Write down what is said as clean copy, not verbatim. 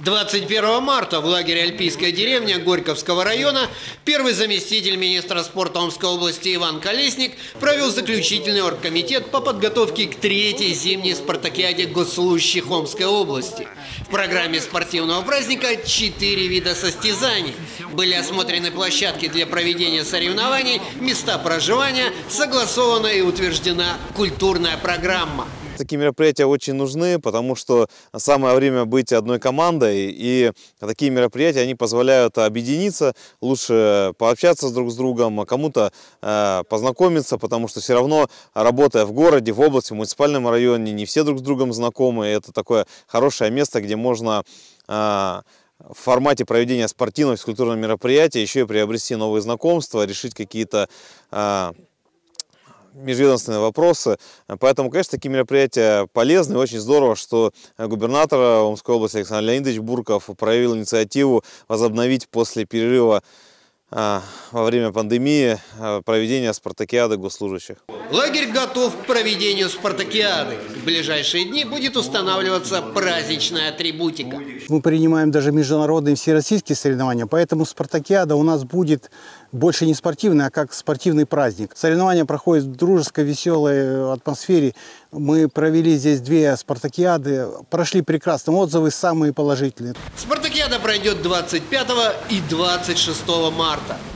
21 марта в лагере «Альпийская деревня» Горьковского района первый заместитель министра спорта Омской области Иван Колесник провел заключительный оргкомитет по подготовке к третьей зимней спартакиаде госслужащих Омской области. В программе спортивного праздника 4 вида состязаний. Были осмотрены площадки для проведения соревнований, места проживания, согласована и утверждена культурная программа. Такие мероприятия очень нужны, потому что самое время быть одной командой, и такие мероприятия, они позволяют объединиться, лучше пообщаться друг с другом, а кому-то познакомиться, потому что все равно, работая в городе, в области, в муниципальном районе, не все друг с другом знакомы, и это такое хорошее место, где можно в формате проведения спортивного физкультурного мероприятия еще и приобрести новые знакомства, решить какие-то межведомственные вопросы. Поэтому, конечно, такие мероприятия полезны. И очень здорово, что губернатор Омской области Александр Леонидович Бурков проявил инициативу возобновить после перерыва во время пандемии проведение спартакиады госслужащих. Лагерь готов к проведению спартакиады. В ближайшие дни будет устанавливаться праздничная атрибутика. Мы принимаем даже международные всероссийские соревнования, поэтому спартакиада у нас будет больше не спортивный, а как спортивный праздник. Соревнования проходят в дружеской, веселой атмосфере. Мы провели здесь 2 спартакиады, прошли прекрасно, отзывы самые положительные. Спартакиада пройдет 25 и 26 марта.